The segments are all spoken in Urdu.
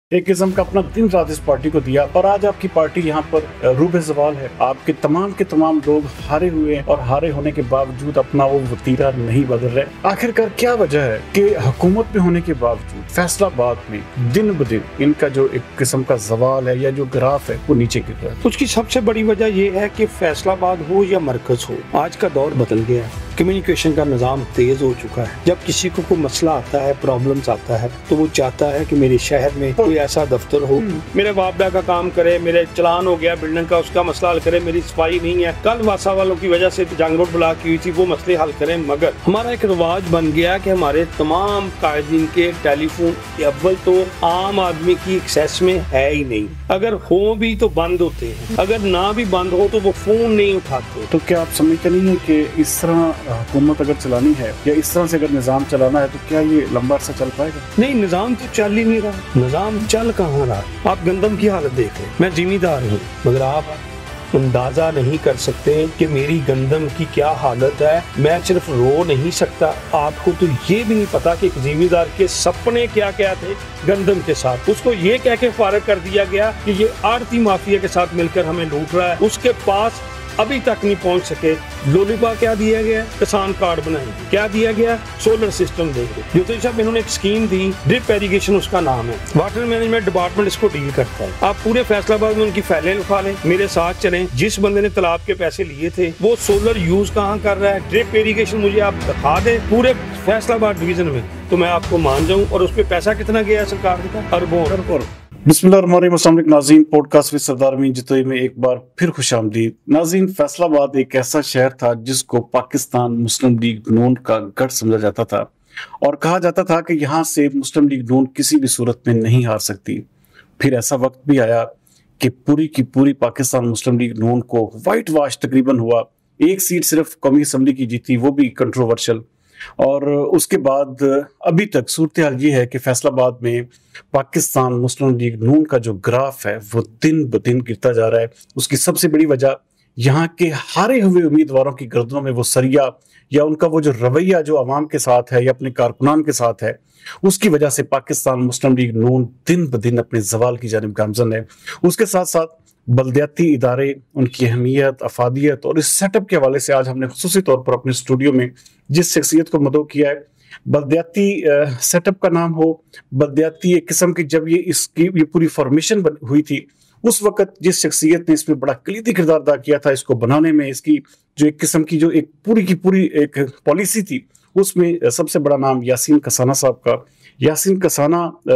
एक किस्म का अपना दिन रात इस पार्टी को दिया और आज आपकी पार्टी यहाँ पर रूबे ज़वाल है। आपके तमाम लोग हारे हुए हैं और हारे होने के बावजूद अपना वो वतीरा नहीं बदल रहे। आखिरकार क्या वजह है कि हुकूमत में होने के बावजूद फैसलाबाद में दिन ब दिन इनका जो एक किस्म का ज़वाल है या जो ग्राफ है वो नीचे गिर रहा है? उसकी सबसे बड़ी वजह ये है कि फैसलाबाद हो या मरकज हो, आज का दौर बदल गया है। कम्युनिकेशन का निज़ाम तेज हो चुका है। जब किसी को कोई मसला आता है, प्रॉब्लम्स आता है, तो वो चाहता है कि मेरे शहर में कोई ऐसा दफ्तर हो, मेरे वापडा का काम करे, मेरे चलान हो गया बिल्डिंग का, उसका मसला हल करे, मेरी सफाई नहीं है, कल वासा वालों की वजह से जंग रोड ब्लॉक की हुई थी, वो मसले हल करें। मगर हमारा एक रिवाज बन गया कि हमारे तमाम कायदीन के टेलीफोन अव्वल तो आम आदमी की एक्सेस में है ही नहीं, अगर हो भी तो बंद होते हैं, अगर ना भी बंद हो तो वो फोन नहीं उठाते। तो क्या आप समझते नहीं है कि इस तरह हुकूमत अगर चलानी है या इस तरह से अगर निज़ाम चलाना है तो क्या ये लंबा अरसा चल पाएगा? नहीं, निज़ाम तो चल ही नहीं रहा। निज़ाम चल कहाँ रहा? आप गंदम की हालत देख लें। मैं जिम्मेदार हूँ, मगर आप अंदाजा नहीं कर सकते कि मेरी गंदम की क्या हालत है। मैं सिर्फ रो नहीं सकता, आपको तो ये भी नहीं पता कि एक जिम्मेदार के सपने क्या क्या थे गंदम के साथ। उसको ये कह के फारिग कर दिया गया कि ये आड़ती माफिया के साथ मिलकर हमें लूट रहा है, उसके पास अभी तक नहीं पहुंच सके। लोलीपा क्या दिया गया? किसान कार्ड बनाएंगे। क्या दिया गया? सोलर सिस्टम देंगे। जो तो साहब इन्होंने एक स्कीम दी, ड्रिप इरिगेशन उसका नाम है, वाटर मैनेजमेंट डिपार्टमेंट इसको डील करता है। आप पूरे फैसलाबाद में उनकी फाइलें उठा लें, मेरे साथ चलें। जिस बंदे ने तालाब के पैसे लिए थे वो सोलर यूज कहाँ कर रहा है, ड्रिप इरिगेशन मुझे आप दिखा दें पूरे फैसलाबाद डिवीजन में, तो मैं आपको मान जाऊं। और उस पर पैसा कितना गया सरकार का? अरबों। बिस्मिल्लाहिर्रहमानिर्रहीम। नाज़रीन, पॉडकास्ट विद सरदार अमीन जितोई में एक बार फिर खुशामदीद। नाज़रीन, फैसलाबाद एक ऐसा शहर था जिसको पाकिस्तान मुस्लिम लीग नून का गढ़ समझा जाता था और कहा जाता था कि यहाँ से मुस्लिम लीग नून किसी भी सूरत में नहीं हार सकती। फिर ऐसा वक्त भी आया कि पूरी की पूरी पाकिस्तान मुस्लिम लीग नून को वाइट वॉश तकरीबन हुआ। एक सीट सिर्फ कौमी असम्बली की जीती, वो भी कंट्रोवर्शियल। और उसके बाद अभी तक सूरत हाल ये है कि फैसलाबाद में पाकिस्तान मुस्लिम लीग नून का जो ग्राफ है वो दिन ब दिन गिरता जा रहा है। उसकी सबसे बड़ी वजह यहाँ के हारे हुए उम्मीदवारों की गर्दनों में वो सरिया या उनका वो जो रवैया जो अवाम के साथ है या अपने कारकुनान के साथ है, उसकी वजह से पाकिस्तान मुस्लिम लीग नून दिन ब दिन अपने जवाल की जानिब गामजन है। उसके साथ साथ बल्दियाती इदारे, उनकी अहमियत, अफादियत और इस सेटअप के हवाले से आज हमने खुसूसी तौर पर अपने स्टूडियो में जिस शख्सियत को मदऊ किया है, बल्दियाती सेटअप का नाम हो बल्दियाती एक किस्म की, जब ये पूरी फॉर्मेशन हुई थी उस वक्त जिस शख्सियत ने इसमें बड़ा कलीदी किरदार अदा किया था इसको बनाने में, इसकी जो एक किस्म की जो एक पूरी की पूरी एक पॉलिसी थी, उसमें सबसे बड़ा नाम यासीन कसाना साहब का। यासीन कसाना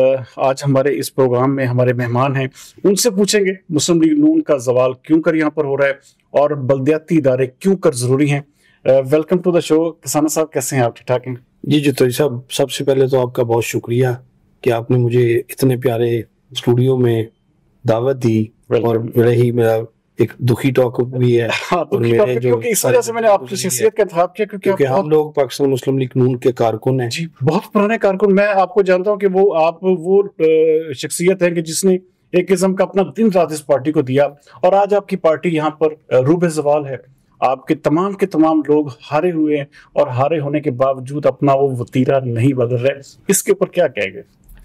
आज हमारे इस प्रोग्राम में हमारे मेहमान हैं। उनसे पूछेंगे मुस्लिम लीग नून का ज़वाल क्यों कर यहाँ पर हो रहा है और बल्दियाती इदारे क्यों कर ज़रूरी हैं। Welcome to the show. Kasana साहब, कैसे हैं आप? ठीक ठाक हैं जी जितोई साहब, सबसे पहले तो आपका बहुत शुक्रिया कि आपने मुझे इतने प्यारे स्टूडियो में दावत दी और रही मेरा एक दुखी टॉक भी है। क्योंकि इस वजह से मैंने आपकी शख्सियत का इंतखाब किया क्योंकि हम लोग पाकिस्तान मुस्लिम लीग नून के कारकुन हैं जी, बहुत पुराने कारकुन। मैं आपको जानता हूं कि आप वो शख्सियत हैं कि जिसने एक किस्म का अपना दिन रात इस पार्टी को दिया और आज आपकी पार्टी यहाँ पर रूबे ज़वाल है। आपके तमाम लोग हारे हुए हैं और हारे होने के बावजूद अपना वो वतीरा नहीं बदल रहे। इसके ऊपर क्या कहेंगे?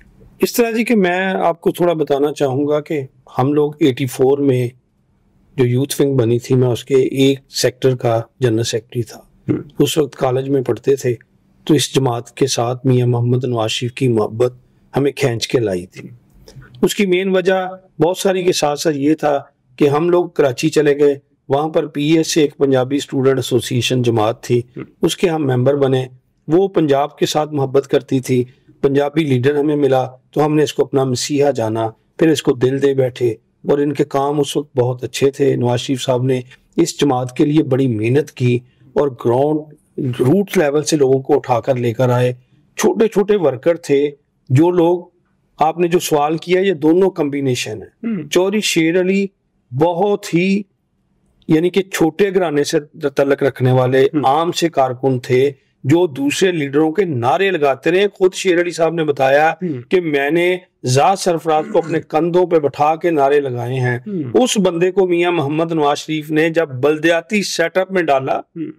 इस तरह जी कि मैं आपको थोड़ा बताना चाहूँगा कि हम लोग 84 में जो यूथ विंग बनी थी, मैं उसके एक सेक्टर का जनरल सेक्रेटरी था। उस वक्त कॉलेज में पढ़ते थे, तो इस जमात के साथ मियाँ मोहम्मद नवाज शरीफ की मोहब्बत हमें खींच के लाई थी। उसकी मेन वजह बहुत सारी के साथ साथ ये था कि हम लोग कराची चले गए, वहाँ पर PES से एक पंजाबी स्टूडेंट एसोसिएशन जमात थी, उसके हम मेंबर बने। वो पंजाब के साथ मोहब्बत करती थी, पंजाबी लीडर हमें मिला तो हमने इसको अपना मसीहा जाना, फिर इसको दिल दे बैठे। और इनके काम उस वक्त बहुत अच्छे थे। नवाज शरीफ साहब ने इस जमात के लिए बड़ी मेहनत की और ग्राउंड रूट लेवल से लोगों को उठाकर लेकर आए। छोटे छोटे वर्कर थे जो लोग, आपने जो सवाल किया, ये दोनों कॉम्बिनेशन है। चौधरी शेर अली बहुत ही यानी कि छोटे घराने से तल्लक रखने वाले आम से कारकुन थे जो दूसरे लीडरों के नारे लगाते रहे। खुद शेर अली साहब ने बताया कि मैंने ज़ात सरफराज को अपने कंधों पे बैठा के नारे लगाए हैं। उस बंदे को मियां मोहम्मद नवाज शरीफ ने जब बल्दियाती सेटअप में डाला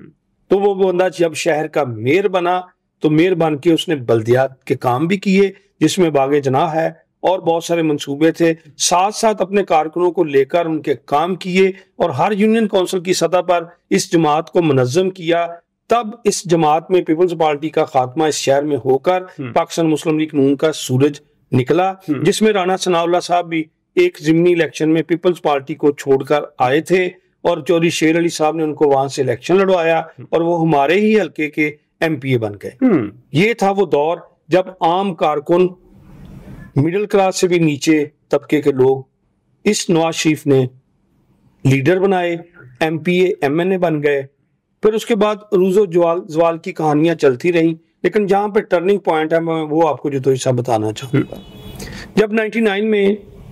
तो वो बंदा जब शहर का मेयर बना तो मेयर बन के उसने बल्दियात के काम भी किए जिसमें बागे जनाह है, اور بہت سارے منصوبے تھے، ساتھ ساتھ اپنے کارکنوں کو لے کر ان کے کام کیے اور ہر یونین کونسل کی سطح پر اس جماعت کو منظم کیا. تب اس جماعت میں پیپلز پارٹی کا خاتمہ اس شہر میں ہو کر پاکستان مسلم لیگ نون کا سورج نکلا، جس میں رانا ثناء اللہ صاحب بھی ایک ضمنی الیکشن میں پیپلز پارٹی کو چھوڑ کر آئے تھے اور چودھری شیر علی صاحب نے ان کو وہاں سے الیکشن لڑوایا اور وہ ہمارے ہی حلقے کے ایم پی اے بن گئے. یہ تھا وہ دور جب عام کارکن، مڈل کلاس سے بھی نیچے طبقے کے لوگ اس نواز شریف نے لیڈر بنائے، M P A M N A بن گئے. پھر اس کے بعد عروج و زوال کی کہانیاں چلتی رہیں، لیکن جہاں پہ ٹرننگ پوائنٹ ہے میں وہ آپ کو جو تو حصہ بتانا چاہوں گا. جب 99 میں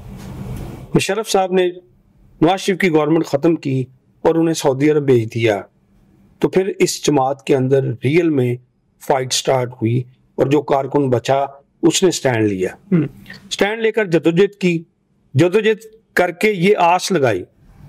مشرف صاحب نے نواز شریف کی گورنمنٹ ختم کی اور انہیں سعودی عرب بھیج دیا، تو پھر اس جماعت کے اندر ریئل میں فائٹ سٹارٹ ہوئی اور جو کارکن بچا اس نے سٹینڈ لیا، سٹینڈ لے کر جدوجہد کر کے یہ آس لگائی.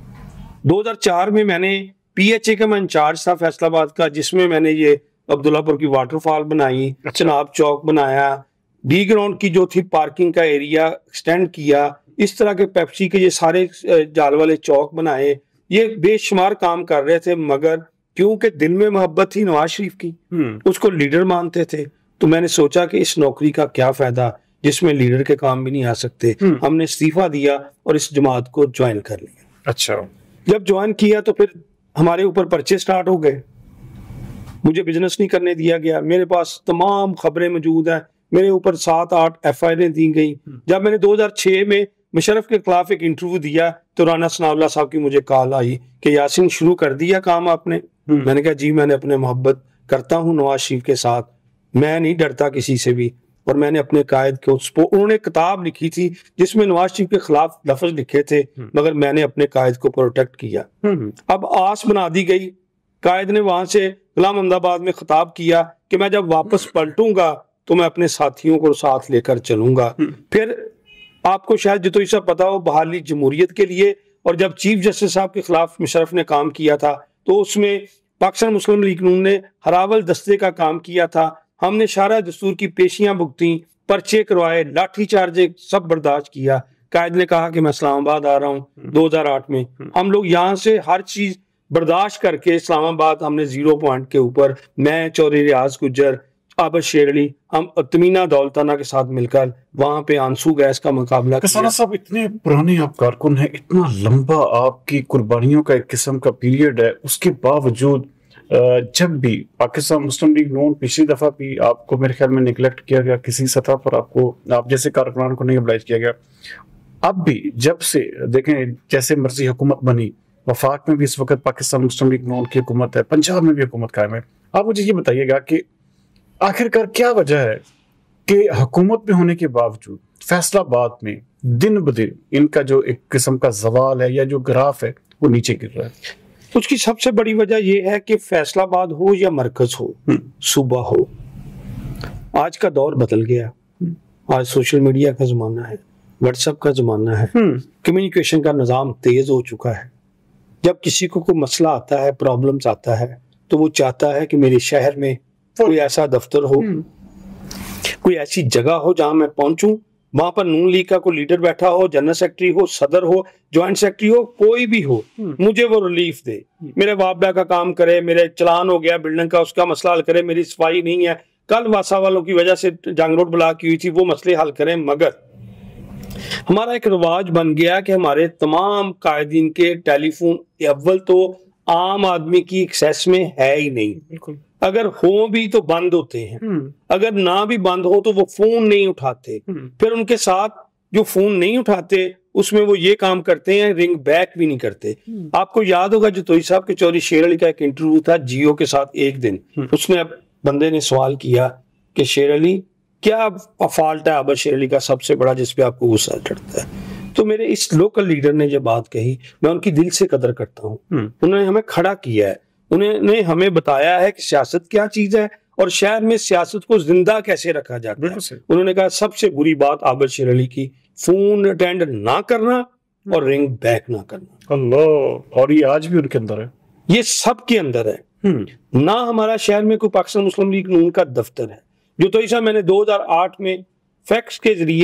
2004 میں میں نے پی ایچ اے کا میں انچارج تھا فیصل آباد کا، جس میں میں نے یہ عبداللہ پور کی واٹر فال بنائی، چناب چوک بنایا، ڈی گراؤنڈ کی جو تھی پارکنگ کا ایریا ایکسٹینڈ کیا، اس طرح کے پیپسی کے یہ سارے جال والے چوک بنائے. یہ بے شمار کام کر رہے تھے، مگر کیونکہ دل میں محبت تھی نواز شریف کی، اس کو لیڈر مانتے تھے، تو میں نے سوچا کہ اس نوکری کا کیا فائدہ جس میں لیڈر کے کام بھی نہیں آ سکتے. ہم نے استعفیٰ دیا اور اس جماعت کو جوائن کر لیا. اچھا، جب جوائن کیا تو پھر ہمارے اوپر پرچے سٹارٹ ہو گئے، مجھے بزنس نہیں کرنے دیا گیا. میرے پاس تمام خبریں موجود ہیں، میرے اوپر 7-8 ایف آئی آر دی گئی. جب میں نے 2006 میں مشرف کے خلاف ایک انٹرویو دیا تو رانا ثناء اللہ صاحب کی مجھے کال آئی کہ یاسین شروع کر دیا کام آپ نے. میں نے کہا جی میں نے اپنے محبت کرتا ہوں نواز شریف کے ساتھ، میں نہیں ڈرتا کسی سے بھی. اور میں نے اپنے قائد کو انہوں نے کتاب لکھی تھی جس میں نواز شریف کے خلاف لفظ لکھے تھے، مگر میں نے اپنے قائد کو پروٹیکٹ کیا. اب آس بنا دی گئی. قائد نے وہاں سے غلام احمد آباد میں خطاب کیا کہ میں جب واپس پلٹوں گا تو میں اپنے ساتھیوں کو ساتھ لے کر چلوں گا. پھر آپ کو شاید جو تو ایسا پتا ہو بحالی جمہوریت کے لیے، اور جب چیف جسٹس صاحب کے خلاف مشرف نے کام کیا تھا تو اس میں پاکستان مسلم لیگ نون نے ہراول دستے کا کام کیا تھا. ہم نے شارع دستور کی پیشیاں بھگتیں، پرچے کروائے، لاٹھی چارج سب برداشت کیا. قائد نے کہا کہ میں اسلام آباد آ رہا ہوں 2008 میں. ہم لوگ یہاں سے ہر چیز برداشت کر کے اسلام آباد ہم نے 0 پوائنٹ کے اوپر، میں چودھری ریاض گجر، عابد شیر علی، ہم تمینہ دولتانہ کے ساتھ مل کر وہاں پہ آنسو گیس کا مقابلہ کیا. کسانہ صاحب اتنے پرانے آپ کارکن ہیں، اتنا لمبا آپ کی قربانیوں کا ایک قسم کا پیریڈ ہے، اس کے باوجود جب بھی پاکستان مسلم لیگ نون پچھلی دفعہ بھی آپ کو میرے خیال میں نیگلیکٹ کیا گیا، کسی سطح پر آپ جیسے کارکنان کو نہیں ابلائز کیا گیا. اب بھی جب سے دیکھیں جیسے مرضی حکومت بنی، وفاق میں بھی اس وقت پاکستان مسلم لیگ نون کی حکومت ہے، پنجاب میں بھی حکومت قائم ہے. آپ مجھے یہ بتائیے گا کہ آخرکار کیا وجہ ہے کہ حکومت میں ہونے کے باوجود فیصل آباد میں دن بدن ان کا جو ایک قسم کا زوال ہے یا جو گراف ہے وہ نیچے گر رہا ہے؟ اس کی سب سے بڑی وجہ یہ ہے کہ فیصل آباد ہو یا مرکز ہو، صوبہ ہو، آج کا دور بدل گیا. آج سوشل میڈیا کا زمانہ ہے، واٹس ایپ کا زمانہ ہے، کمیونیکیشن کا نظام تیز ہو چکا ہے. جب کسی کو کوئی مسئلہ آتا ہے، پرابلمز آتا ہے، تو وہ چاہتا ہے کہ میرے شہر میں کوئی ایسا دفتر ہو، کوئی ایسی جگہ ہو جہاں میں پہنچوں، وہاں پر نون لیگ کا کوئی لیڈر بیٹھا ہو، جنرل سیکرٹری ہو، صدر ہو، جوائنٹ سیکرٹری ہو، کوئی بھی ہو، مجھے وہ ریلیف دے، میرے وابڈا کا کام کرے، میرے چلان ہو گیا بلڈنگ کا اس کا مسئلہ حل کرے، میری صفائی نہیں ہے، کل واسا والوں کی وجہ سے جنگ روڈ بلاک کی ہوئی تھی، وہ مسئلے حل کریں. مگر ہمارا ایک رواج بن گیا کہ ہمارے تمام قائدین کے ٹیلی فون اول تو عام آدمی کی ایکسیس میں ہے ہی نہیں. بالکل، اگر ہوں بھی تو بند ہوتے ہیں، اگر نہ بھی بند ہو تو وہ فون نہیں اٹھاتے. پھر ان کے ساتھ جو فون نہیں اٹھاتے اس میں وہ یہ کام کرتے ہیں، رنگ بیک بھی نہیں کرتے. آپ کو یاد ہوگا جو توئی صاحب کے چودھری شیر علی کا ایک انٹرویو تھا جیو کے ساتھ ایک دن، اس میں بندے نے سوال کیا کہ شیر علی کیا فالٹ ہے عابد شیر علی کا سب سے بڑا جس پہ آپ کو غصہ چڑھتا ہے؟ تو میرے اس لوکل لیڈر نے یہ بات کہی، میں ان کی دل سے قدر کرتا ہوں. انہوں نے ہمیں کھڑا کیا ہے، انہوں نے ہمیں بتایا ہے کہ سیاست کیا چیز ہے اور شہر میں سیاست کو زندہ کیسے رکھا جاتا ہے. انہوں نے کہا سب سے بری بات عابد شیر علی کی فون اٹینڈ نہ کرنا اور رنگ بیک نہ کرنا. اللہ، اور یہ آج بھی ان کے اندر ہے، یہ سب کے اندر ہے. نہ ہمارا شہر میں کوئی پاکستان مسلم لیگ نون کا دفتر ہے. جو تو ایسا میں نے 2008 میں فیکس کے ذریعے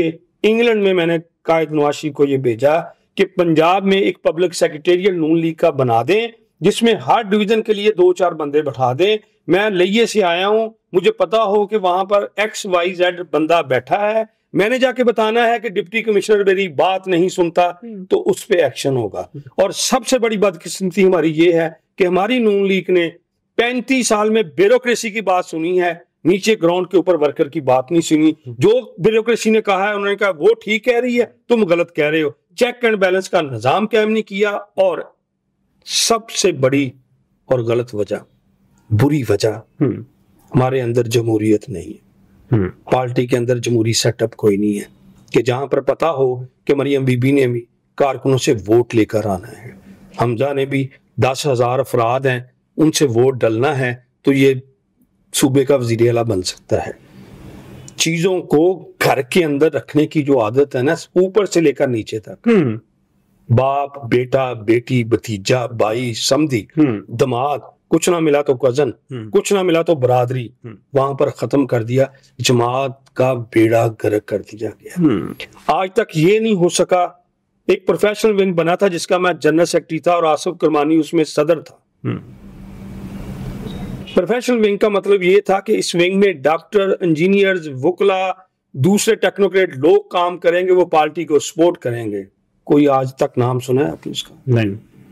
انگلینڈ میں میں نے قائد نواز شریف کو یہ بھیجا کہ پنجاب میں ایک پبلک سیکریٹریٹ نون لیگ کا بنا دیں جس میں ہر ڈویژن کے لیے 2-4 بندے بٹھا دیں. میں لئیے سے آیا ہوں, مجھے پتا ہو کہ وہاں پر XYZ بندہ بیٹھا ہے, میں نے جا کے بتانا ہے کہ ڈپٹی کمشنر میری بات نہیں سنتا تو اس پہ ایکشن ہوگا. اور سب سے بڑی بدقسمتی ہماری یہ ہے کہ ہماری نون لیگ نے 35 سال میں بیوروکریسی کی بات سنی ہے, نیچے گراؤنڈ کے اوپر ورکر کی بات نہیں سنی. جو بیوروکریسی نے کہا ہے انہوں نے کہا وہ ٹھیک کہہ رہی ہے, تم غلط کہہ رہے ہو. چیک اینڈ بیلنس کا نظام قائم نہیں کیا. اور سب سے بڑی اور غلط وجہ, بری وجہ, ہمارے اندر جمہوریت نہیں ہے. پارٹی کے اندر جمہوری سیٹ اپ کوئی نہیں ہے کہ جہاں پر پتا ہو کہ مریم بی بی نے بھی کارکنوں سے ووٹ لے کر آنا ہے, حمزہ نے بھی 10,000 افراد ہیں ان سے ووٹ ڈلنا ہے تو یہ صوبے کا وزیر اعلیٰ بن سکتا ہے. چیزوں کو گھر کے اندر رکھنے کی جو عادت ہے نا, اوپر سے لے کر نیچے تک, باپ, بیٹا, بیٹی, بھتیجا, بھائی, سمدھی, دماد, کچھ نہ ملا تو کزن, کچھ نہ ملا تو برادری, وہاں پر ختم کر دیا. جماعت کا بیڑا غرق کر دیا گیا. آج تک یہ نہیں ہو سکا. ایک پروفیشنل ونگ بنا تھا جس کا میں جنرل سیکرٹری تھا اور آصف کرمانی اس میں صدر تھا. پروفیشنل ونگ کا مطلب یہ تھا کہ اس ونگ میں ڈاکٹر, انجینئرز, وکلا, دوسرے ٹیکنوکریٹ لوگ کام کریں گے, وہ پارٹی کو سپورٹ کریں گے. کوئی آج تک نام سنا ہے آپ نے اس کا؟ نہیں.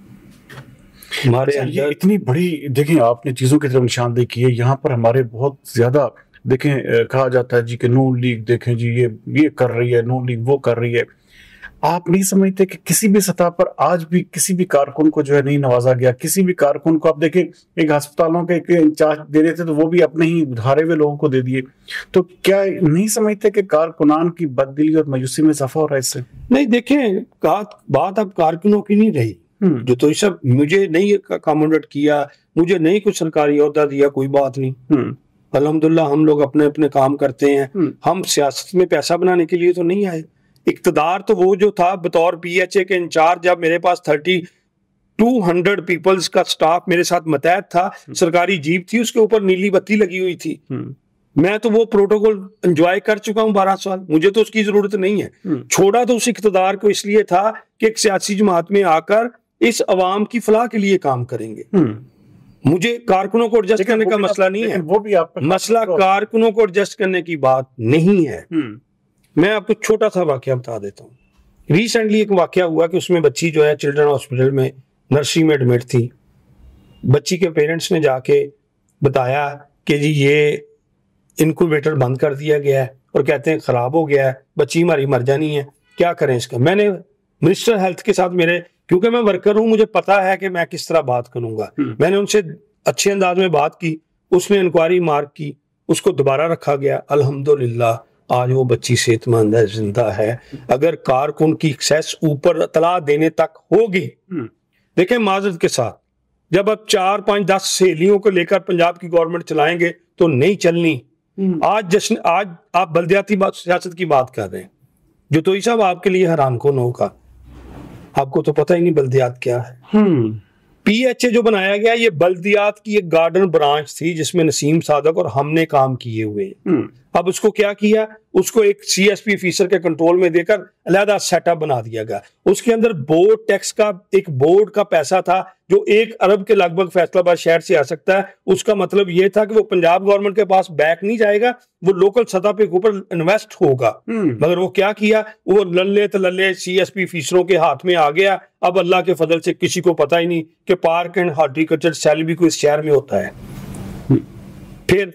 ہمارے اندر اتنی بڑی, دیکھیں آپ نے چیزوں کی طرف نشاندہی کی ہے. یہاں پر ہمارے بہت زیادہ دیکھیں کہا جاتا ہے جی کہ نون لیگ دیکھیں جی یہ کر رہی ہے, نون لیگ وہ کر رہی ہے. آپ نہیں سمجھتے کہ کسی بھی سطح پر آج بھی کسی بھی کارکن کو جو ہے نہیں نوازا گیا. کسی بھی کارکن کو آپ دیکھیں, ایک ہسپتالوں کے انچارج دے رہے تھے تو وہ بھی اپنے ہی ہارے ہوئے لوگوں کو دے دیے. تو کیا نہیں سمجھتے کہ کارکنان کی بددلی اور مایوسی میں اضافہ ہو رہا ہے اس سے؟ نہیں, دیکھیں بات اب کارکنوں کی نہیں رہی. جو تو سب مجھے نہیں اکاموڈیٹ کیا, مجھے نہیں کچھ سرکاری عہدہ دیا, کوئی بات نہیں. الحمدللہ ہم لوگ اپنے اپنے کام کرتے ہیں. ہم سیاست میں پیسہ بنانے کے لیے تو نہیں آئے. اقتدار تو وہ جو تھا بطور PHA کے انچارج, جب میرے پاس 200 پیپلز کا سٹاف میرے ساتھ متحد تھا, سرکاری جیپ تھی, اس کے اوپر نیلی بتی لگی ہوئی تھی. میں تو وہ پروٹوکول انجوائے کر چکا ہوں 12 سال, مجھے تو اس کی ضرورت نہیں ہے. چھوڑا تو اس اقتدار کو اس لیے تھا کہ ایک سیاسی جماعت میں آ کر اس عوام کی فلاح کے لیے کام کریں گے. مجھے کارکنوں کو ایڈجسٹ کرنے کا مسئلہ نہیں ہے, وہ بھی مسئلہ کارکنوں کو ایڈجسٹ کرنے کی بات نہیں ہے. میں آپ کو چھوٹا سا واقعہ بتا دیتا ہوں. ریسنٹلی ایک واقعہ ہوا کہ اس میں بچی جو ہے چلڈرن ہاسپٹل میں نرسری میں ایڈمٹ تھی. بچی کے پیرنٹس نے جا کے بتایا کہ جی یہ انکوبیٹر بند کر دیا گیا ہے اور کہتے ہیں خراب ہو گیا ہے, بچی ہماری مر جانی ہے, کیا کریں اس کا. میں نے منسٹر ہیلتھ کے ساتھ, کیونکہ میں ورکر ہوں, مجھے پتا ہے کہ میں کس طرح بات کروں گا. میں نے ان سے اچھے انداز میں بات کی, اس نے انکوائری مارک کی, اس کو دوبارہ رکھا گیا. الحمدللہ آج وہ بچی صحت مند ہے, زندہ ہے. اگر کارکن کی ایکسیس اوپر اطلاع دینے تک ہوگی, دیکھیں معذرت کے ساتھ, جب اب 4, 5, 10 سہیلیوں کو لے کر پنجاب کی گورنمنٹ چلائیں گے تو نہیں چلنی. آج آپ بلدیاتی سیاست کی بات کر رہے ہیں, جو تو صاحب آپ کے لیے حیران کن ہوگا, آپ کو تو پتہ ہی نہیں بلدیات کیا ہے. PHA جو بنایا گیا یہ بلدیات کی ایک گارڈن برانچ تھی جس میں نسیم صادق اور ہم نے کام کیے ہوئے ہیں. اب اس کو کیا کیا, اس کو ایک CSP آفیسر کے کنٹرول میں دے کر علیحدہ سیٹ اپ بنا دیا گیا. اس کے اندر بورڈ ٹیکس کا ایک بورڈ کا پیسہ تھا جو 1 ارب کے لگ بھگ فیصلہ آباد شہر سے آ سکتا ہے. اس کا مطلب یہ تھا کہ وہ پنجاب گورنمنٹ کے پاس بیک نہیں جائے گا, وہ لوکل سطح پہ اوپر انویسٹ ہوگا. مگر وہ کیا کیا, وہ للے تللے CSP آفیسروں کے ہاتھ میں آ گیا. اب اللہ کے فضل سے کسی کو پتہ ہی نہیں کہ پارک اینڈ ہارٹیکلچر سیل بھی کوئی اس شہر میں ہوتا ہے. پھر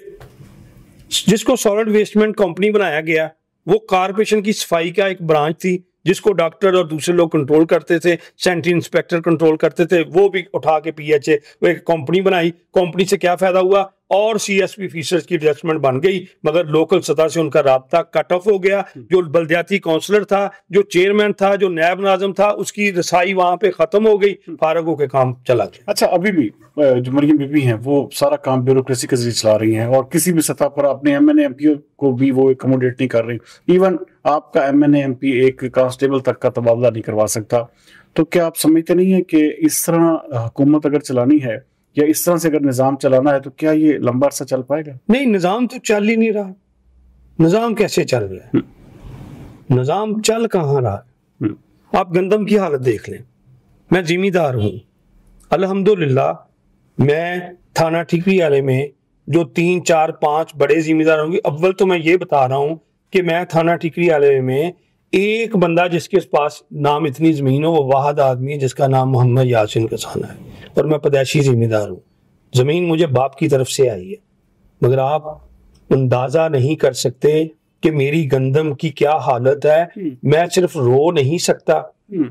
جس کو سالڈ ویسٹمنٹ کمپنی بنایا گیا وہ کارپوریشن کی صفائی کا ایک برانچ تھی جس کو ڈاکٹر اور دوسرے لوگ کنٹرول کرتے تھے, سینٹری انسپیکٹر کنٹرول کرتے تھے, وہ بھی اٹھا کے PHA وہ ایک کمپنی بنائی. کمپنی سے کیا فائدہ ہوا, اور CSP آفیسرز کی ایڈجسٹمنٹ بن گئی, مگر لوکل سطح سے ان کا رابطہ کٹ آف ہو گیا. جو بلدیاتی کونسلر تھا, جو چیئرمین تھا, جو نائب ناظم تھا, اس کی رسائی وہاں پہ ختم ہو گئی, فارغ ہو کے کام چلا گیا. اچھا, ابھی بھی جو مریم بی بی ہیں وہ سارا کام بیوروکریسی کے ذریعے چلا رہی ہیں اور کسی بھی سطح پر اپنے MNA MP کو بھی وہ اکوموڈیٹ نہیں کر رہی. ایون آپ کا MNA MP ایک کانسٹیبل تک کا تبادلہ نہیں کروا سکتا. تو کیا آپ سمجھتے نہیں ہیں کہ اس طرح حکومت اگر چلانی ہے یا اس طرح سے اگر نظام چلانا ہے تو کیا یہ لمبا عرصہ چل پائے گا؟ نہیں, نظام تو چل ہی نہیں رہا. نظام کیسے چل رہا ہے؟ نظام چل کہاں رہا ہے؟ آپ گندم کی حالت دیکھ لیں. میں ذمہ ہوں الحمدللہ. میں تھانہ ٹھیکری والے میں جو 3 4 5 بڑے ذمہ دار ہوں گے، اول تو میں یہ بتا رہا ہوں کہ میں تھانہ ٹھیکری والے میں ایک بندہ جس کے پاس نام اتنی زمین ہو، وہ واحد آدمی ہے جس کا نام محمد یاسین کسانہ ہے، اور میں پیدائشی ذمہ دار ہوں. زمین مجھے باپ کی طرف سے آئی ہے، مگر آپ اندازہ نہیں کر سکتے کہ میری گندم کی کیا حالت ہے. میں صرف رو نہیں سکتا.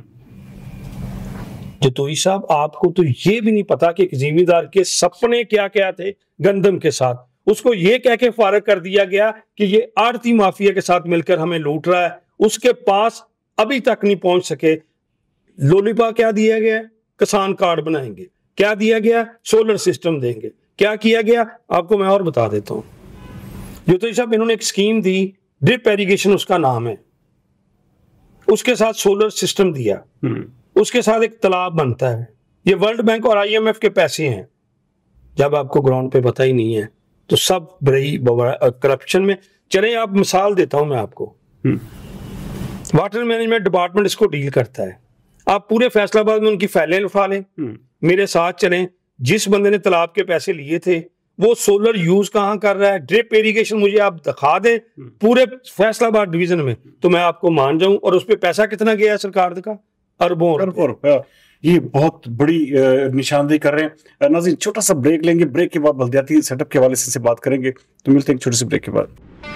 جتوئی صاحب، آپ کو تو یہ بھی نہیں پتا کہ ایک ذمہ دار کے سپنے کیا کیا تھے گندم کے ساتھ. اس کو یہ کہہ کے فارغ کر دیا گیا کہ یہ آڑتی مافیا کے ساتھ مل کر ہمیں لوٹ رہا ہے. اس کے پاس ابھی تک نہیں پہنچ سکے. لولیپا کیا دیا گیا؟ کسان کارڈ بنائیں گے. کیا دیا گیا؟ سولر سسٹم دیں گے. کیا کیا گیا؟ آپ کو میں اور بتا دیتا ہوں. جتوئی صاحب، انہوں نے ایک سکیم دی، ڈرپ ایریگیشن اس کا نام ہے. اس کے ساتھ سولر سسٹم دیا. اس کے ساتھ ایک تالاب بنتا ہے. یہ ورلڈ بینک اور IMF کے پیسے ہیں. جب آپ کو گراؤنڈ پہ پتہ ہی نہیں ہے تو سب بڑی کرپشن میں. چلیں آپ مثال دیتا ہوں میں آپ کو. واٹر مینجمنٹ ڈپارٹمنٹ اس کو ڈیل کرتا ہے. آپ پورے فیصلہ آباد میں ان کی فائلیں اٹھا لیں، میرے ساتھ چلیں. جس بندے نے تالاب کے پیسے لیے تھے وہ سولر یوز کہاں کر رہا ہے، ڈرپ ایریگیشن مجھے آپ دکھا دیں پورے فیصلہ آباد ڈویژن میں، تو میں آپ کو مان جاؤں. اور اس پہ پیسہ کتنا گیا ہے سرکار کا؟ اربوں روپے. یہ بہت بڑی نشاندہی کر رہے ہیں. ناظرین، چھوٹا سا بریک لیں گے. بریک کے بعد بلدیاتی سیٹ اپ کے حوالے سے بات کریں گے. تو ملتے ہیں ایک چھوٹے سے بریک کے بعد.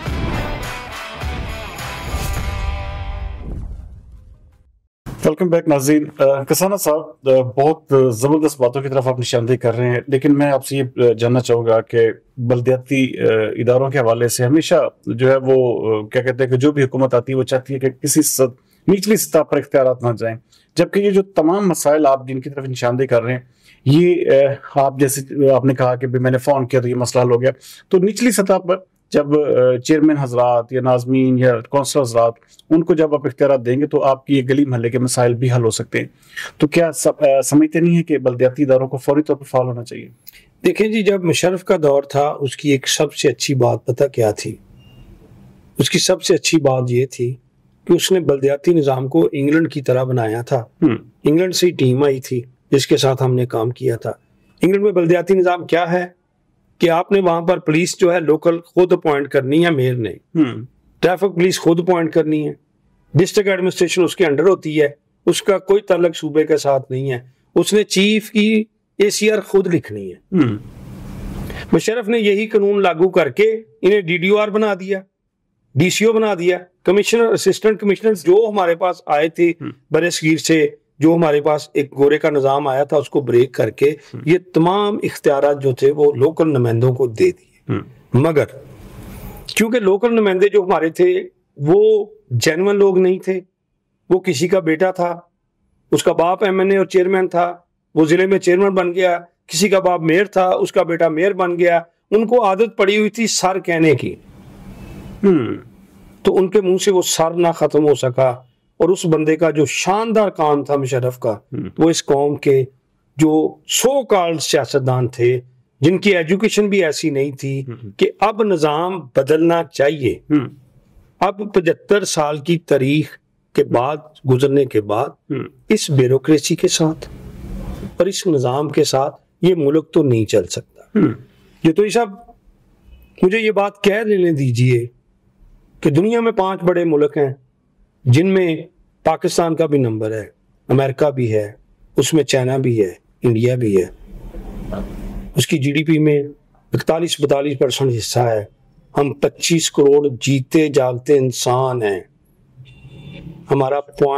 ویلکم بیک ناظرین. کسانہ صاحب، بہت زبردست باتوں کی طرف آپ نشاندہی کر رہے ہیں، لیکن میں آپ سے یہ جاننا چاہوں گا کہ بلدیاتی اداروں کے حوالے سے ہمیشہ جو ہے وہ کیا کہتے ہیں کہ جو بھی حکومت آتی ہے وہ چاہتی ہے کہ کسی نچلی سطح پر اختیارات نہ جائیں، جبکہ یہ جو تمام مسائل آپ جن کی طرف نشاندہی کر رہے ہیں، یہ آپ جیسے آپ نے کہا کہ میں نے فون کیا تو یہ مسئلہ حل ہو گیا. تو نچلی سطح پر جب چیئرمین حضرات یا ناظمین یا کونسلر حضرات ان کو جب آپ اختیارات دیں گے تو آپ کی یہ گلی محلے کے مسائل بھی حل ہو سکتے ہیں. تو کیا سمجھتے نہیں ہیں کہ بلدیاتی اداروں کو فوری طور پر فعال ہونا چاہیے؟ دیکھیں جی، جب مشرف کا دور تھا اس کی ایک سب سے اچھی بات پتہ کیا تھی؟ اس کی سب سے اچھی بات یہ تھی کہ اس نے بلدیاتی نظام کو انگلینڈ کی طرح بنایا تھا. انگلینڈ سے ٹیم آئی تھی جس کے ساتھ ہم نے کام کیا تھا. انگلینڈ میں بلدیاتی نظام کیا ہے کہ آپ نے وہاں پر پولیس جو ہے لوکل خود اپوائنٹ کرنی ہے، میئر نے. ٹریفک پولیس خود اپوائنٹ کرنی ہے. ڈسٹرکٹ ایڈمنسٹریشن اس کے انڈر ہوتی ہے. اس کا کوئی تعلق صوبے کے ساتھ نہیں ہے. اس نے چیف کی ACR خود لکھنی ہے. مشرف نے یہی قانون لاگو کر کے انہیں DDOR بنا دیا، DCO بنا دیا. کمشنر، اسسٹنٹ کمشنر جو ہمارے پاس آئے تھے برے صغیر سے، جو ہمارے پاس ایک گورے کا نظام آیا تھا، اس کو بریک کر کے یہ تمام اختیارات جو تھے وہ لوکل نمائندوں کو دے دیے. مگر کیونکہ لوکل نمائندے جو ہمارے تھے وہ جینون لوگ نہیں تھے. وہ کسی کا بیٹا تھا، اس کا باپ MNA اور چیئرمین تھا، وہ ضلع میں چیئرمین بن گیا. کسی کا باپ میئر تھا، اس کا بیٹا میئر بن گیا. ان کو عادت پڑی ہوئی تھی سر کہنے کی، تو ان کے منہ سے وہ سر نہ ختم ہو سکا. اور اس بندے کا جو شاندار کام تھا مشرف کا، وہ اس قوم کے جو سو کالڈ سیاستدان تھے جن کی ایجوکیشن بھی ایسی نہیں تھی کہ اب نظام بدلنا چاہیے. اب 75 سال کی تاریخ کے بعد گزرنے کے بعد اس بیوروکریسی کے ساتھ اور اس نظام کے ساتھ یہ ملک تو نہیں چل سکتا. یہ تو صاحب مجھے یہ بات کہہ لینے دیجئے کہ دنیا میں 5 بڑے ملک ہیں جن میں پاکستان کا بھی نمبر ہے، امریکہ بھی ہے، اس میں چائنا بھی ہے، انڈیا بھی ہے. اس کی GDP میں 41-42% حصہ ہے. ہم 25 کروڑ جیتے جاگتے انسان ہیں. ہمارا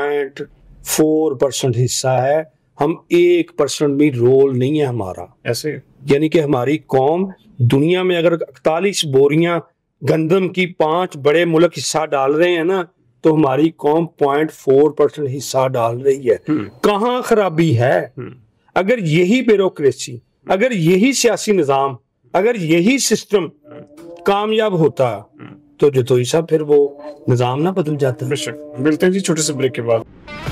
0.4% حصہ ہے. ہم 1% بھی رول نہیں ہے ہمارا. ایسے یعنی کہ ہماری قوم دنیا میں اگر 41 بوریاں گندم کی 5 بڑے ملک حصہ ڈال رہے ہیں نا، تو ہماری قوم 0.4% حصہ ڈال رہی ہے. کہاں خرابی ہے؟ اگر یہی بیوروکریسی، اگر یہی سیاسی نظام، اگر یہی سسٹم کامیاب ہوتا تو جتوئی صاحب پھر وہ نظام نہ بدل جاتا. بے شک. ملتے ہیں جی چھوٹے سے بریک کے بعد.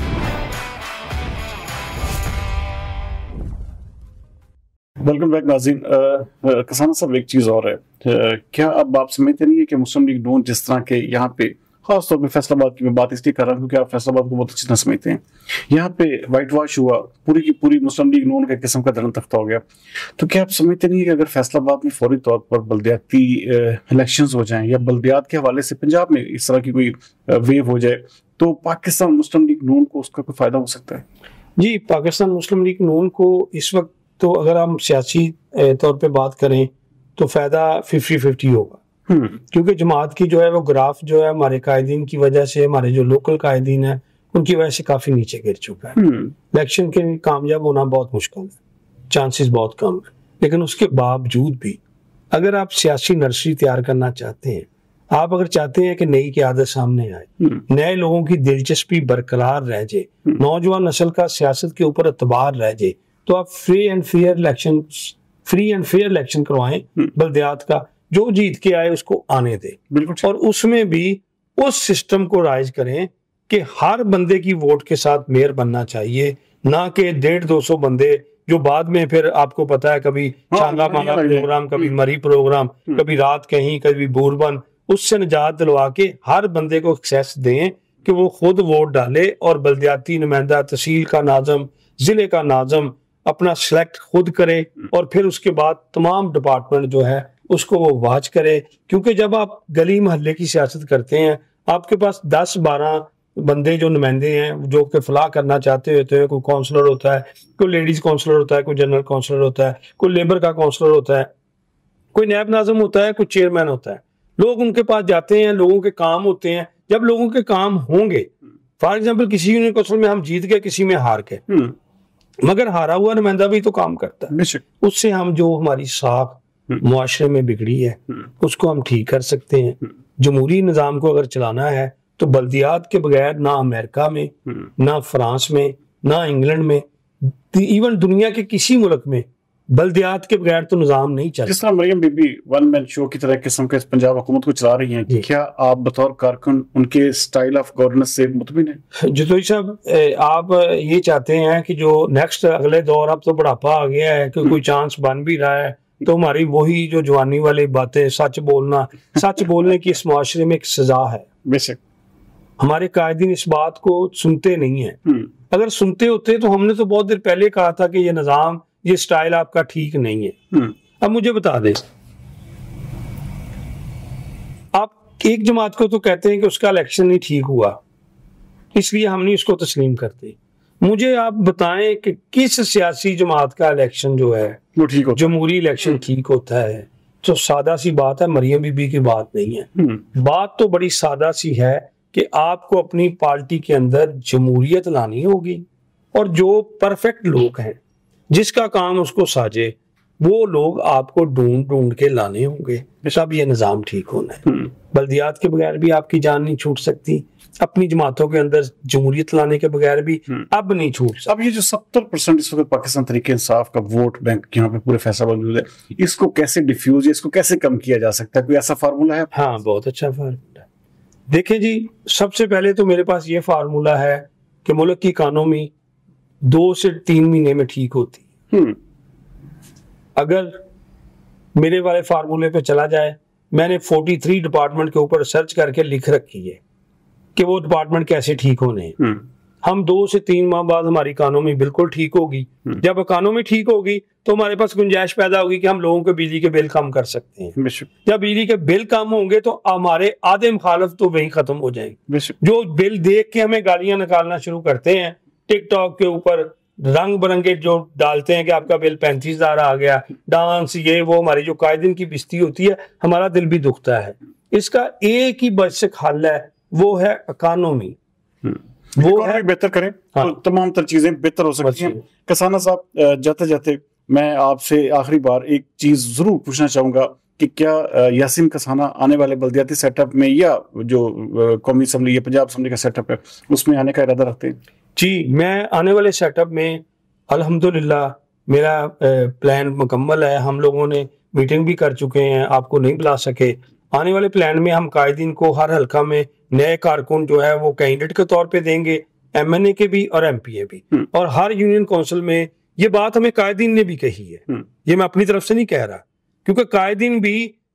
ویلکم بیک ناظرین. کسانہ صاحب، ایک چیز اور ہے، کیا اب آپ سمجھتے نہیں ہے کہ مسلم لیگ نون جس طرح کے یہاں پہ خاص طور پہ فیصل آباد کی میں بات اس لیے کر رہا ہوں کیونکہ آپ فیصل آباد کو بہت اچھی طرح سمجھتے ہیں. یہاں پہ وائٹ واش ہوا, پوری کی پوری مسلم لیگ نون کا قسم کا درن تختہ ہو گیا. تو کیا آپ سمجھتے نہیں کہ اگر فیصل آباد میں فوری طور پر بلدیاتی الیکشنز ہو جائیں یا بلدیات کے حوالے سے پنجاب میں اس طرح کی کوئی ویو ہو جائے تو پاکستان مسلم لیگ نون کو اس کا کوئی فائدہ ہو سکتا ہے؟ جی, پاکستان مسلم لیگ نون کو اس وقت تو اگر ہم سیاسی طور پہ بات کریں تو فائدہ 50-50 ہوگا, کیونکہ جماعت کی جو ہے وہ گراف جو ہے ہمارے قائدین کی وجہ سے, ہمارے جو لوکل قائدین ہیں ان کی وجہ سے کافی نیچے گر چکا ہے. الیکشن کے کامیاب ہونا بہت مشکل ہے, چانسز بہت کم ہیں, لیکن اس کے باوجود بھی اگر آپ سیاسی نرسری تیار کرنا چاہتے ہیں, آپ اگر چاہتے ہیں کہ نئی قیادت سامنے آئے, نئے لوگوں کی دلچسپی برقرار رہ جائے, نوجوان نسل کا سیاست کے اوپر اعتبار رہ جائے, تو آپ فری اینڈ فیئر الیکشن کروائیں بلدیات کا, جو جیت کے آئے اس کو آنے دیں, اور اس میں بھی اس سسٹم کو رائج کریں کہ ہر بندے کی ووٹ کے ساتھ میئر بننا چاہیے, نہ کہ 150-200 بندے جو بعد میں پھر آپ کو پتا ہے کبھی چانگا مانگا پروگرام, کبھی مری پروگرام, کبھی رات کہیں, کبھی بوربن, اس سے نجات دلوا کے ہر بندے کو ایکسیس دیں کہ وہ خود ووٹ ڈالے اور بلدیاتی نمائندہ, تحصیل کا ناظم, ضلع کا ناظم اپنا سلیکٹ خود کرے, اور پھر اس کے بعد تمام ڈپارٹمنٹ جو ہے اس کو وہ واچ کرے. کیونکہ جب آپ گلی محلے کی سیاست کرتے ہیں, آپ کے پاس 10-12 بندے جو نمائندے ہیں جو کہ فلاح کرنا چاہتے ہوتے ہیں, کوئی کونسلر ہوتا ہے, کوئی لیڈیز کونسلر ہوتا ہے, کوئی جنرل کونسلر ہوتا ہے, کوئی لیبر کا کونسلر ہوتا ہے, کوئی نیب ناظم ہوتا ہے, کوئی چیئرمین ہوتا ہے. لوگ ان کے پاس جاتے ہیں, لوگوں کے کام ہوتے ہیں. جب لوگوں کے کام ہوں گے, فار ایگزامپل کسی یونین کونسل میں ہم جیت گئے, کسی میں ہار گئے, مگر ہارا ہوا نمائندہ بھی تو کام کرتا ہے, اس سے ہم جو ہماری ساکھ معاشرے میں بگڑی ہے اس کو ہم ٹھیک کر سکتے ہیں. جمہوری نظام کو اگر چلانا ہے تو بلدیات کے بغیر نہ امریکہ میں, نہ فرانس میں, نہ انگلینڈ میں, ایون دنیا کے کسی ملک میں بلدیات کے بغیر تو نظام نہیں چلتا. جس طرح مریم بی بی ون مین شو کی طرح قسم کے پنجاب حکومت کو چلا رہی ہیں, کیا آپ بطور کارکن ان کے سٹائل آف گورننس سے مطمئن ہیں؟ جتوئی صاحب, آپ یہ چاہتے ہیں کہ جو نیکسٹ اگلے دور, اب تو بڑھاپا آ گیا ہے کہ کوئی چانس بن بھی رہا ہے, تو ہماری وہی جو جوانی والی باتیں, سچ بولنے کی اس معاشرے میں ایک سزا ہے. بے شک ہمارے قائدین اس بات کو سنتے نہیں ہیں. اگر سنتے ہوتے تو ہم نے تو بہت دیر پہلے کہا تھا کہ یہ نظام, یہ سٹائل آپ کا ٹھیک نہیں ہے. اب مجھے بتا دیں, آپ ایک جماعت کو تو کہتے ہیں کہ اس کا الیکشن نہیں ٹھیک ہوا, اس لیے ہم نہیں اس کو تسلیم کرتے. مجھے آپ بتائیں کہ کس سیاسی جماعت کا الیکشن جو ہے وہ ٹھیک ہوتا, جمہوری الیکشن ٹھیک ہوتا ہے؟ تو سادہ سی بات ہے, مریم بی بی کی بات نہیں ہے. بات تو بڑی سادہ سی ہے کہ آپ کو اپنی پارٹی کے اندر جمہوریت لانی ہوگی, اور جو پرفیکٹ لوگ ہیں جس کا کام اس کو ساجے, وہ لوگ آپ کو ڈھونڈ کے لانے ہوں گے, تب یہ نظام ٹھیک ہونا ہے. بلدیات کے بغیر بھی آپ کی جان نہیں چھوٹ سکتی, اپنی جماعتوں کے اندر جمہوریت لانے کے بغیر بھی اب نہیں چھوٹ سکتی. اب یہ جو 70% اس وقت پاکستان تحریک انصاف کا ووٹ بینک یہاں پہ پورے فیصلہ موجود ہے, اس کو کیسے ڈیفیوز, اس کو کیسے کم کیا جا سکتا ہے؟ کوئی ایسا فارمولا ہے؟ ہاں, بہت اچھا فارمولا ہے. دیکھیں جی, سب سے پہلے تو میرے پاس یہ فارمولا ہے کہ ملک کی اکانومی 2 سے 3 مہینے میں ٹھیک ہوتی ہے. اگر میرے والے فارمولے پہ چلا جائے, میں نے 43 ڈپارٹمنٹ کے اوپر ریسرچ کر کے لکھ رکھی ہے کہ وہ ڈپارٹمنٹ کیسے ٹھیک ہونے ہیں. ہم 2 سے 3 ماہ بعد ہماری اکانومی بالکل ٹھیک ہوگی. جب اکانومی ٹھیک ہوگی تو ہمارے پاس گنجائش پیدا ہوگی کہ ہم لوگوں کے بجلی کے بل کم کر سکتے ہیں. جب بجلی کے بل کم ہوں گے تو ہمارے آدھے مخالف تو وہیں ختم ہو جائیں گے, جو بل دیکھ کے ہمیں گالیاں نکالنا شروع کرتے ہیں. ٹک ٹاک کے اوپر رنگ برنگے جو ڈالتے ہیں کہ آپ کا بل 35,000 آ گیا, ڈانس یہ وہ, ہماری جو قائدین کی بستی ہوتی ہے, ہمارا دل بھی دکھتا ہے. اس کا ایک ہی بیسک حل ہے, وہ ہے اکانومی. وہ ہے بہتر کریں تو تمام تر چیزیں بہتر ہو سکتی ہیں. کسانہ صاحب, جاتے جاتے میں آپ سے آخری بار ایک چیز ضرور پوچھنا چاہوں گا کہ کیا یاسین کسانہ آنے والے بلدیاتی سیٹ اپ میں یا جو قومی اسمبلی یا پنجاب اسمبلی کا سیٹ اپ ہے اس میں آنے کا ارادہ رکھتے ہیں؟ جی, میں آنے والے سیٹ اپ میں الحمدللہ میرا پلان مکمل ہے. ہم لوگوں نے میٹنگ بھی کر چکے ہیں, آپ کو نہیں بلا سکے. آنے والے پلان میں ہم قائدین کو ہر حلقہ میں نئے کارکن جو ہے وہ کینڈیڈیٹ کے طور پہ دیں گے, ایم این اے کے بھی اور ایم پی اے بھی. اور ہر یونین کونسل میں یہ بات ہمیں قائدین نے بھی کہی ہے, یہ میں اپنی طرف سے نہیں کہہ رہا, کیونکہ قائدین بھی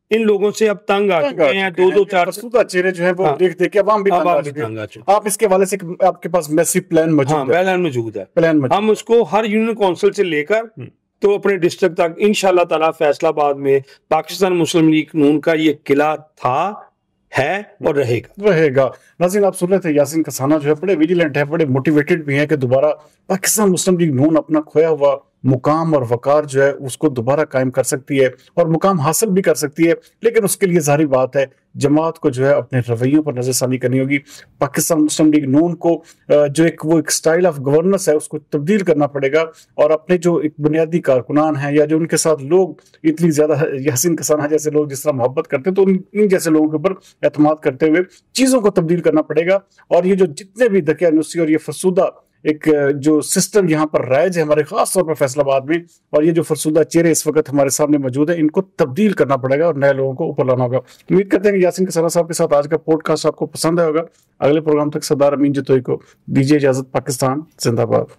ان لوگوں سے اب تنگ آ چکے ہیں، 2-2-4 فرسودہ چہرے جو ہیں وہ دیکھ دیکھ کے عوام بھی تنگ آ چکے ہیں۔ آپ اس کے حوالے سے آپ کے پاس میسی پلان موجود ہے؟ پلان موجود ہے، ہم اس کو ہر یونین کونسل سے لے کر تو اپنے ڈسٹرکٹ تک انشاءاللہ تعالی فیصل آباد میں پاکستان مسلم لیگ نون کا یہ قلعہ تھا، ہے اور رہے گا۔ ناظرین آپ سن رہے تھے یاسین کسانہ جو ہے بڑے ویجیلنٹ ہے، بڑے موٹیویٹڈ بھی ہیں کہ دوبارہ پاکستان مسلم لیگ نون اپنا کھویا ہوا مقام اور وقار جو ہے اس کو دوبارہ قائم کر سکتی ہے اور مقام حاصل بھی کر سکتی ہے، لیکن اس کے لیے ظاہری بات ہے جماعت کو جو ہے اپنے رویوں پر نظر ثانی کرنی ہوگی۔ پاکستان مسلم لیگ نون کو جو ایک سٹائل آف گورننس ہے اس کو تبدیل کرنا پڑے گا، اور اپنے جو ایک بنیادی کارکنان ہیں یا جو ان کے ساتھ لوگ اتنی زیادہ یاسین کسانہ جیسے لوگ جس طرح محبت کرتے ہیں، تو ان جیسے لوگوں کے اوپر اعتماد کرتے ہوئے چیزوں کو تبدیل کرنا پڑے گا، اور یہ جو جتنے بھی دقیانوسی اور یہ فرسودہ ایک جو سسٹم یہاں پر رائج ہے ہمارے خاص طور پر فیصل آباد میں، اور یہ جو فرسودہ چہرے اس وقت ہمارے سامنے موجود ہیں، ان کو تبدیل کرنا پڑے گا اور نئے لوگوں کو اوپر لانا ہوگا۔ امید کرتے ہیں کہ یاسین کسانہ صاحب کے ساتھ آج کا پوڈ کاسٹ آپ کو پسند آئے ہوگا۔ اگلے پروگرام تک سردار امین جتوئی کو دیجیے اجازت۔ پاکستان زندہ باد۔